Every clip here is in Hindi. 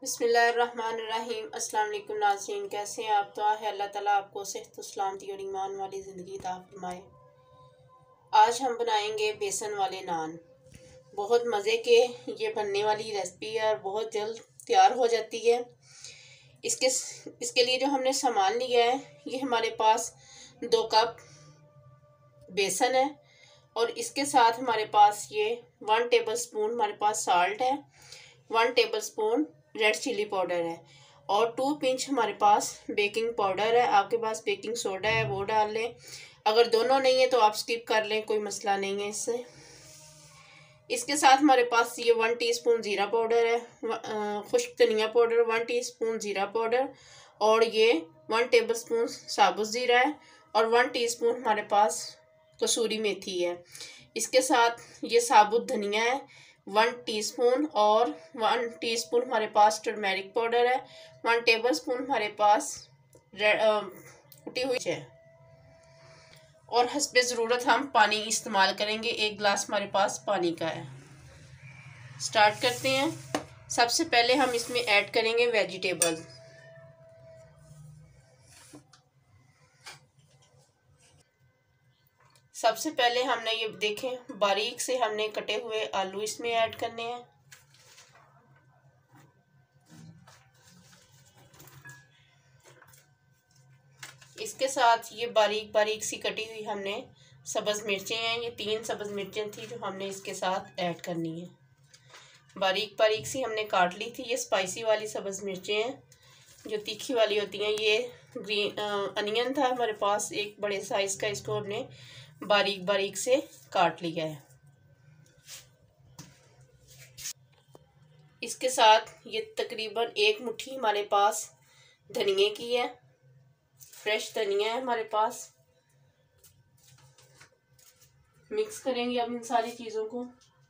बिस्मिल्लाहिर्रहमानिर्रहीम। अस्सलाम वालेकुम नाज़रीन, कैसे हैं आप? तो है अल्लाह ताला आपको सेहत सलामती और ईमान वाली ज़िंदगी अता फरमाए। आज हम बनाएंगे बेसन वाले नान। बहुत मज़े के ये बनने वाली रेसिपी है और बहुत जल्द तैयार हो जाती है। इसके लिए जो हमने सामान लिया है, ये हमारे पास 2 कप बेसन है और इसके साथ हमारे पास ये 1 टेबल स्पून हमारे पास साल्ट है, 1 tablespoon red chilli powder है और 2 पिंच हमारे पास बेकिंग पाउडर है। आपके पास बेकिंग सोडा है वो डाल लें, अगर दोनों नहीं है तो आप स्किप कर लें, कोई मसला नहीं है इससे। इसके साथ हमारे पास ये 1 टीस्पून ज़ीरा पाउडर है, खुश्क धनिया पाउडर 1 टीस्पून ज़ीरा पाउडर और ये 1 टेबल स्पून साबुत ज़ीरा है और 1 टीस्पून हमारे पास कसूरी मेथी है। इसके साथ ये साबुत धनिया है 1 टीस्पून और 1 टीस्पून हमारे पास टर्मेरिक पाउडर है, 1 टेबल स्पून हमारे पास कुटी हुई है और हस्बे ज़रूरत हम पानी इस्तेमाल करेंगे। 1 गिलास हमारे पास पानी का है। स्टार्ट करते हैं। सबसे पहले हम इसमें ऐड करेंगे वेजिटेबल्स। सबसे पहले हमने ये देखें बारीक से हमने कटे हुए आलू इसमें ऐड करने हैं। इसके साथ ये बारीक बारीक सी कटी हुई हमने सब्ज़ मिर्चें हैं, ये 3 सब्ज़ मिर्चें थी जो हमने इसके साथ ऐड करनी है। बारीक बारीक सी हमने काट ली थी। ये स्पाइसी वाली सब्ज़ मिर्चें हैं जो तीखी वाली होती हैं। ये ग्रीन अनियन था हमारे पास एक बड़े साइज़ का, इसको हमने बारीक बारीक से काट लिया है। इसके साथ ये तकरीबन 1 मुट्ठी हमारे पास धनिए की है, फ्रेश धनिया है हमारे पास। मिक्स करेंगे अब इन सारी चीज़ों को।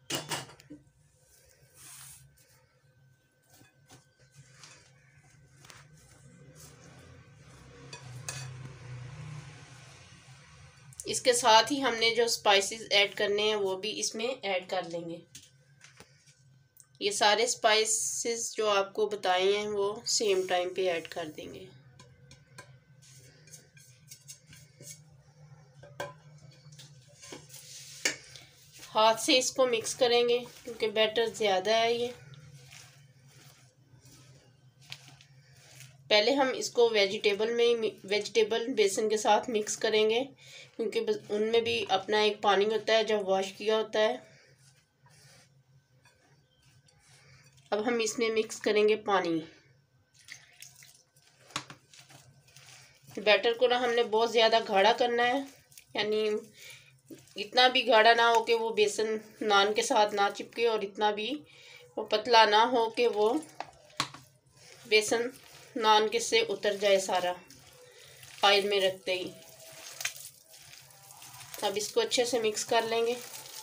इसके साथ ही हमने जो स्पाइसेस ऐड करने हैं वो भी इसमें ऐड कर लेंगे। ये सारे स्पाइसेस जो आपको बताए हैं वो सेम टाइम पे ऐड कर देंगे। हाथ से इसको मिक्स करेंगे क्योंकि बैटर ज़्यादा है ये। पहले हम इसको वेजिटेबल बेसन के साथ मिक्स करेंगे क्योंकि उनमें भी अपना एक पानी होता है जो वॉश किया होता है। अब हम इसमें मिक्स करेंगे पानी। बैटर को ना हमने बहुत ज़्यादा गाढ़ा करना है, यानी इतना भी गाढ़ा ना हो कि वो बेसन नान के साथ ना चिपके और इतना भी वो पतला ना हो कि वो बेसन नान के से उतर जाए सारा ऑयल में रखते ही। अब इसको अच्छे से मिक्स कर लेंगे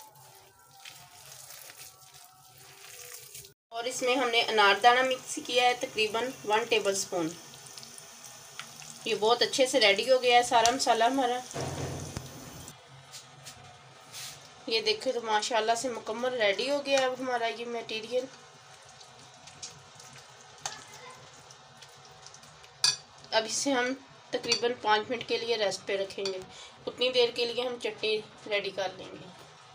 और इसमें हमने अनारदाना मिक्स किया है तकरीबन 1 टेबल स्पून। ये बहुत अच्छे से रेडी हो गया है सारा मसाला हमारा। ये देखो तो माशाल्लाह से मुकम्मल रेडी हो गया है अब हमारा ये मटेरियल। अब इसे हम तकरीबन 5 मिनट के लिए रेस्ट पे रखेंगे। उतनी देर के लिए हम चटनी रेडी कर लेंगे।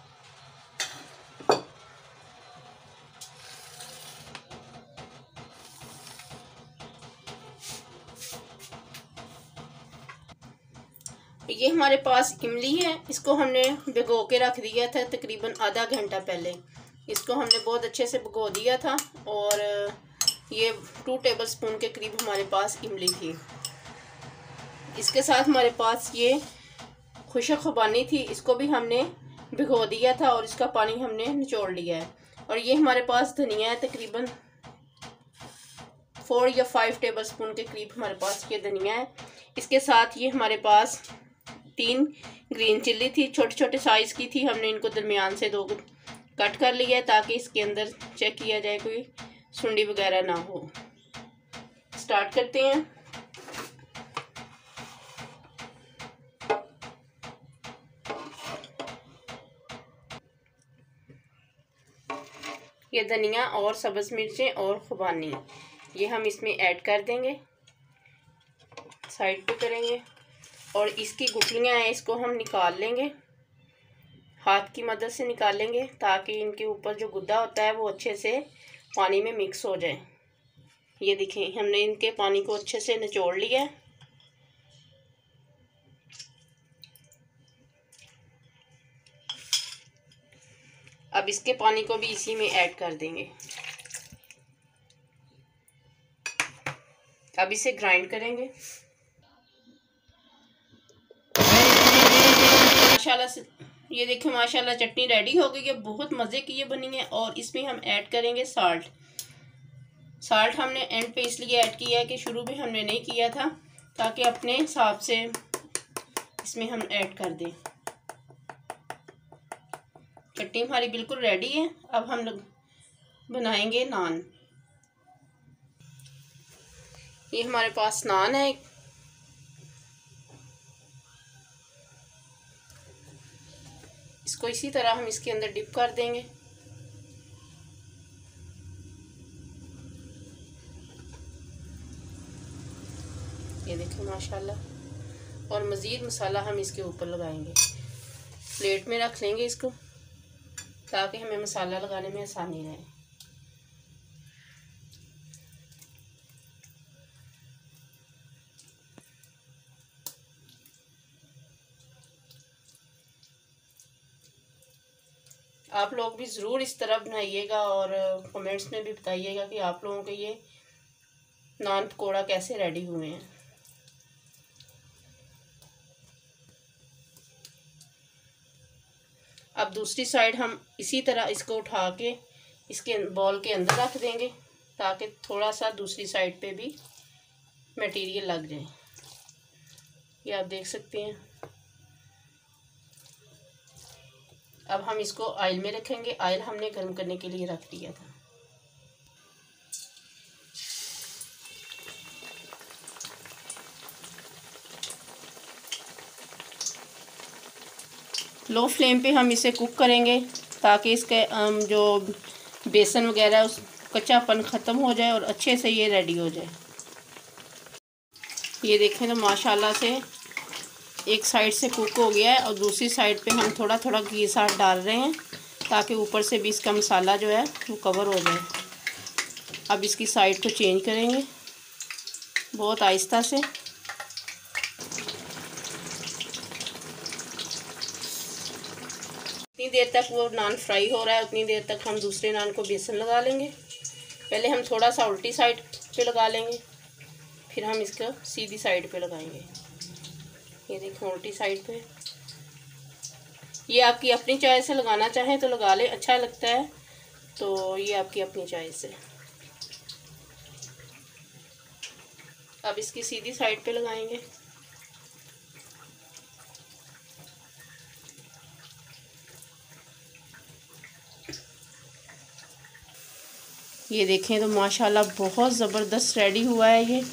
ये हमारे पास इमली है, इसको हमने भिगो के रख दिया था तकरीबन आधा घंटा पहले। इसको हमने बहुत अच्छे से भिगो दिया था और ये 2 टेबल स्पून के करीब हमारे पास इमली थी। इसके साथ हमारे पास ये खुशक खुबानी थी, इसको भी हमने भिगो दिया था और इसका पानी हमने निचोड़ लिया है। और ये हमारे पास धनिया है तकरीबन 4 या 5 टेबल स्पून के करीब हमारे पास ये धनिया है। इसके साथ ये हमारे पास 3 ग्रीन चिल्ली थी, छोटे छोटे साइज़ की थी। हमने इनको दरमियान से 2 कट कर लिया है ताकि इसके अंदर चेक किया जाए कोई सुंडी वगैरह ना हो। स्टार्ट करते हैं। ये धनिया और सब्ज़ मिर्चें और खुबानी ये हम इसमें ऐड कर देंगे, साइड पे करेंगे और इसकी गुठलियाँ हैं इसको हम निकाल लेंगे, हाथ की मदद से निकालेंगे ताकि इनके ऊपर जो गुद्दा होता है वो अच्छे से पानी में मिक्स हो जाए। ये देखें हमने इनके पानी को अच्छे से निचोड़ लिया है। अब इसके पानी को भी इसी में ऐड कर देंगे। अब इसे ग्राइंड करेंगे। माशाल्लाह से ये देखिए माशाल्लाह चटनी रेडी हो गई है, बहुत मज़े की ये बनी है। और इसमें हम ऐड करेंगे साल्ट। साल्ट हमने एंड पे इसलिए ऐड किया है कि शुरू में हमने नहीं किया था, ताकि अपने हिसाब से इसमें हम ऐड कर दें। चटनी हमारी बिल्कुल रेडी है। अब हम लोग बनाएंगे नान। ये हमारे पास नान है। इसको इसी तरह हम इसके अंदर डिप कर देंगे। ये देखिए माशाल्लाह। और मज़ीद मसाला हम इसके ऊपर लगाएंगे। प्लेट में रख लेंगे इसको ताकि हमें मसाला लगाने में आसानी रहे। आप लोग भी ज़रूर इस तरह बनाइएगा और कमेंट्स में भी बताइएगा कि आप लोगों के ये नान पकौड़ा कैसे रेडी हुए हैं। अब दूसरी साइड हम इसी तरह इसको उठा के इसके बॉल के अंदर रख देंगे ताकि थोड़ा सा दूसरी साइड पे भी मटेरियल लग जाए। ये आप देख सकते हैं। अब हम इसको ऑयल में रखेंगे। ऑयल हमने गर्म करने के लिए रख दिया था। लो फ्लेम पे हम इसे कुक करेंगे ताकि इसके जो बेसन वगैरह उस कच्चापन ख़त्म हो जाए और अच्छे से ये रेडी हो जाए। ये देखें तो माशाल्लाह से एक साइड से कुक हो गया है और दूसरी साइड पे हम थोड़ा थोड़ा घी साथ डाल रहे हैं ताकि ऊपर से भी इसका मसाला जो है वो कवर हो जाए। अब इसकी साइड को चेंज करेंगे बहुत आहिस्ता से। जितनी देर तक वो नान फ्राई हो रहा है उतनी देर तक हम दूसरे नान को बेसन लगा लेंगे। पहले हम थोड़ा सा उल्टी साइड पे लगा लेंगे, फिर हम इसको सीधी साइड पे लगाएंगे। ये देखो उल्टी साइड पे। ये आपकी अपनी चॉइस से, लगाना चाहें तो लगा लें, अच्छा लगता है तो ये आपकी अपनी चॉइस है। अब इसकी सीधी साइड पे लगाएंगे। ये देखें तो माशाल्लाह बहुत ज़बरदस्त रेडी हुआ है ये।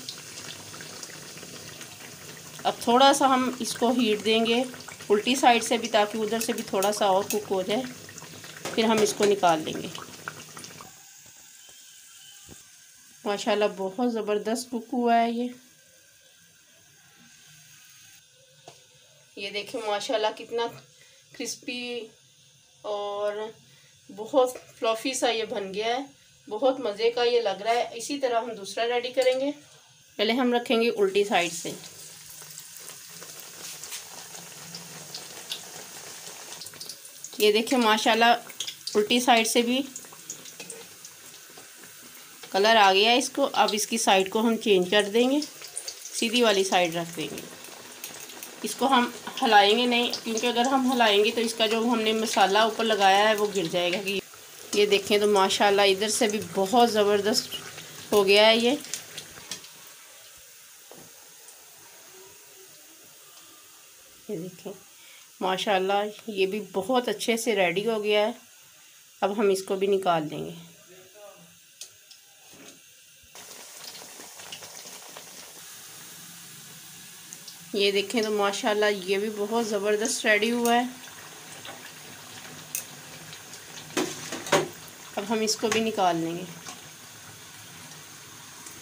अब थोड़ा सा हम इसको हीट देंगे उल्टी साइड से भी ताकि उधर से भी थोड़ा सा और कुक हो जाए, फिर हम इसको निकाल लेंगे। माशाल्लाह बहुत ज़बरदस्त कुक हुआ है ये। ये देखिए माशाल्लाह कितना क्रिस्पी और बहुत फ्लफ़ी सा ये बन गया है। बहुत मज़े का ये लग रहा है। इसी तरह हम दूसरा रेडी करेंगे। पहले हम रखेंगे उल्टी साइड से। ये देखिए माशाल्लाह उल्टी साइड से भी कलर आ गया है इसको। अब इसकी साइड को हम चेंज कर देंगे, सीधी वाली साइड रख देंगे। इसको हम हिलाएंगे नहीं, क्योंकि अगर हम हिलाएंगे तो इसका जो हमने मसाला ऊपर लगाया है वो गिर जाएगा। कि ये देखें तो माशाल्लाह इधर से भी बहुत ज़बरदस्त हो गया है ये। देखें माशाल्लाह ये भी बहुत अच्छे से रेडी हो गया है। अब हम इसको भी निकाल देंगे। ये देखें तो माशाल्लाह ये भी बहुत ज़बरदस्त रेडी हुआ है। अब हम इसको भी निकाल लेंगे।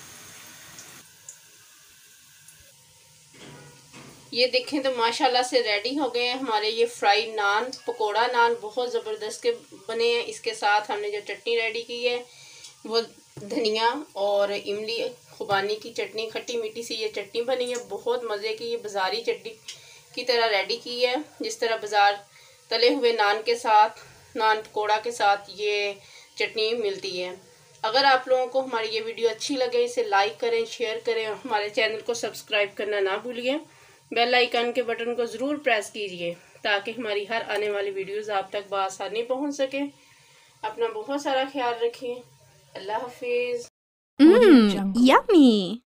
ये देखें तो माशाल्लाह से रेडी हो गए हैं हमारे ये फ्राई नान, पकोड़ा नान बहुत ज़बरदस्त के बने हैं। इसके साथ हमने जो चटनी रेडी की है वो धनिया और इमली खुबानी की चटनी, खट्टी मीठी सी ये चटनी बनी है, बहुत मज़े की। ये बाज़ारी चटनी की तरह रेडी की है, जिस तरह बाज़ार तले हुए नान के साथ, नान पकोड़ा के साथ ये चटनी मिलती है। अगर आप लोगों को हमारी ये वीडियो अच्छी लगे इसे लाइक करें, शेयर करें और हमारे चैनल को सब्सक्राइब करना ना भूलिए। बेल आइकन के बटन को ज़रूर प्रेस कीजिए ताकि हमारी हर आने वाली वीडियोस आप तक बआसानी पहुंच सके। अपना बहुत सारा ख्याल रखें। अल्लाह हाफिज़। Yummy!